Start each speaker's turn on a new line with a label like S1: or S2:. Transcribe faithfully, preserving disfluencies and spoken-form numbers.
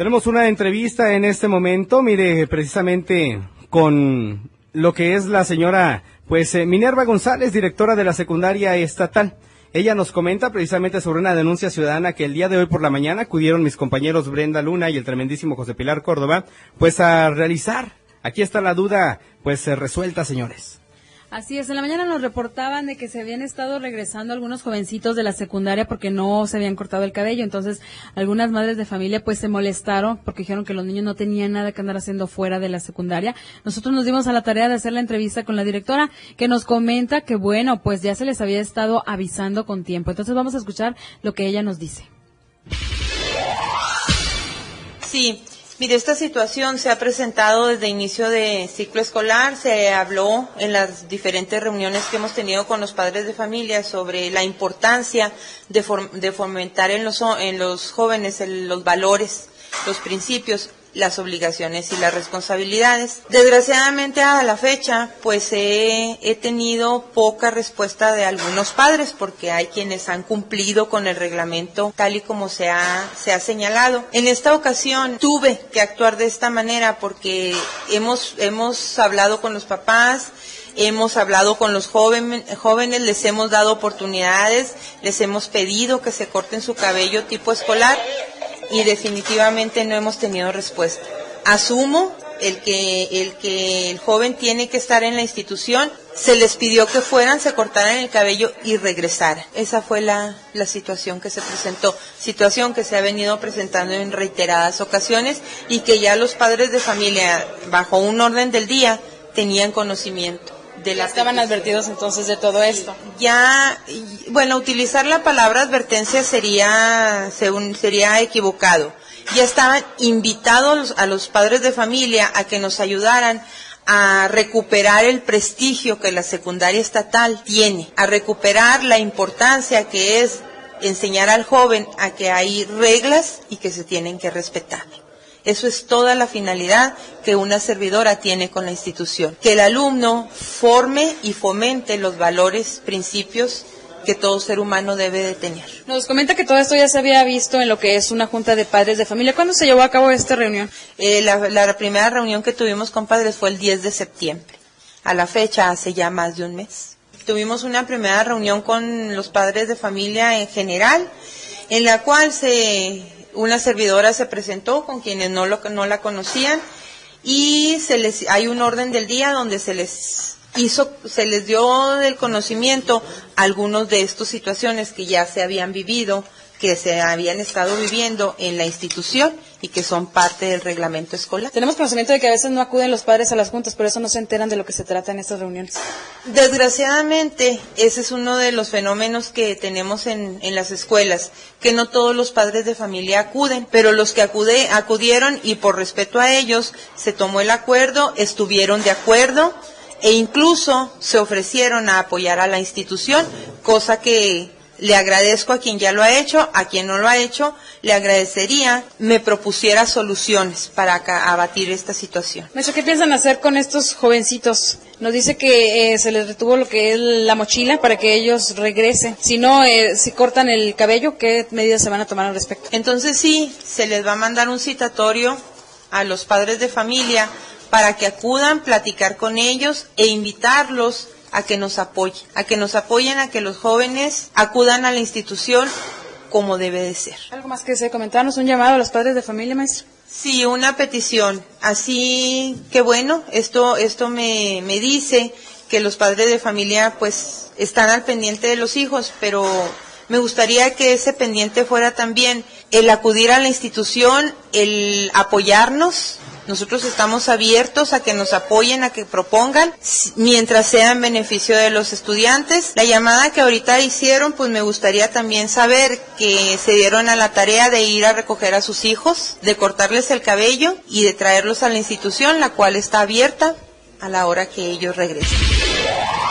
S1: Tenemos una entrevista en este momento, mire, precisamente con lo que es la señora, pues, eh, Minerva González, directora de la secundaria estatal. Ella nos comenta precisamente sobre una denuncia ciudadana que el día de hoy por la mañana acudieron mis compañeros Brenda Luna y el tremendísimo José Pilar Córdoba, pues a realizar. Aquí está la duda, pues, eh, resuelta, señores.
S2: Así es, en la mañana nos reportaban de que se habían estado regresando algunos jovencitos de la secundaria porque no se habían cortado el cabello, entonces algunas madres de familia pues se molestaron porque dijeron que los niños no tenían nada que andar haciendo fuera de la secundaria. Nosotros nos dimos a la tarea de hacer la entrevista con la directora, que nos comenta que bueno, pues ya se les había estado avisando con tiempo. Entonces vamos a escuchar lo que ella nos dice.
S3: Sí. Mire, esta situación se ha presentado desde inicio de ciclo escolar, se habló en las diferentes reuniones que hemos tenido con los padres de familia sobre la importancia de, for de fomentar en los, en los jóvenes el, los valores, los principios, las obligaciones y las responsabilidades. Desgraciadamente a la fecha, pues he, he tenido poca respuesta de algunos padres, porque hay quienes han cumplido con el reglamento tal y como se ha, se ha señalado. En esta ocasión tuve que actuar de esta manera porque hemos, hemos hablado con los papás, hemos hablado con los joven, jóvenes, les hemos dado oportunidades, les hemos pedido que se corten su cabello tipo escolar, y definitivamente no hemos tenido respuesta. Asumo el que, el que el joven tiene que estar en la institución, se les pidió que fueran, se cortaran el cabello y regresaran. Esa fue la, la situación que se presentó, situación que se ha venido presentando en reiteradas ocasiones y que ya los padres de familia, bajo un orden del día, tenían conocimiento. De la
S2: estaban advertidos entonces de todo esto.
S3: Ya, bueno, utilizar la palabra advertencia sería, según, sería equivocado. Ya estaban invitados a los padres de familia a que nos ayudaran a recuperar el prestigio que la secundaria estatal tiene, a recuperar la importancia que es enseñar al joven a que hay reglas y que se tienen que respetar. Eso es toda la finalidad que una servidora tiene con la institución. Que el alumno forme y fomente los valores, principios que todo ser humano debe de tener.
S2: Nos comenta que todo esto ya se había visto en lo que es una junta de padres de familia. ¿Cuándo se llevó a cabo esta reunión?
S3: Eh, la, la primera reunión que tuvimos con padres fue el diez de septiembre. A la fecha, hace ya más de un mes. Tuvimos una primera reunión con los padres de familia en general, en la cual se... una servidora se presentó con quienes no, lo, no la conocían y se les, hay un orden del día donde se les hizo, se les dio del conocimiento algunos de estas situaciones que ya se habían vivido, que se habían estado viviendo en la institución y que son parte del reglamento escolar.
S2: Tenemos conocimiento de que a veces no acuden los padres a las juntas, por eso no se enteran de lo que se trata en estas reuniones.
S3: Desgraciadamente, ese es uno de los fenómenos que tenemos en, en las escuelas, que no todos los padres de familia acuden, pero los que acude, acudieron y por respeto a ellos se tomó el acuerdo, estuvieron de acuerdo e incluso se ofrecieron a apoyar a la institución, cosa que le agradezco a quien ya lo ha hecho, a quien no lo ha hecho, le agradecería me propusiera soluciones para abatir esta situación.
S2: Maestra, ¿qué piensan hacer con estos jovencitos? Nos dice que eh, se les retuvo lo que es la mochila para que ellos regresen. Si no, eh, si cortan el cabello, ¿qué medidas se van a tomar al respecto?
S3: Entonces sí, se les va a mandar un citatorio a los padres de familia para que acudan, platicar con ellos e invitarlos a que nos apoyen, a que nos apoyen, a que los jóvenes acudan a la institución como debe de ser.
S2: ¿Algo más que se comentarnos? ¿Un llamado a los padres de familia, maestra?
S3: Sí, una petición. Así que bueno, esto, esto me, me dice que los padres de familia pues están al pendiente de los hijos, pero me gustaría que ese pendiente fuera también el acudir a la institución, el apoyarnos. Nosotros estamos abiertos a que nos apoyen, a que propongan, mientras sea en beneficio de los estudiantes. La llamada que ahorita hicieron, pues me gustaría también saber que se dieron a la tarea de ir a recoger a sus hijos, de cortarles el cabello y de traerlos a la institución, la cual está abierta a la hora que ellos regresen.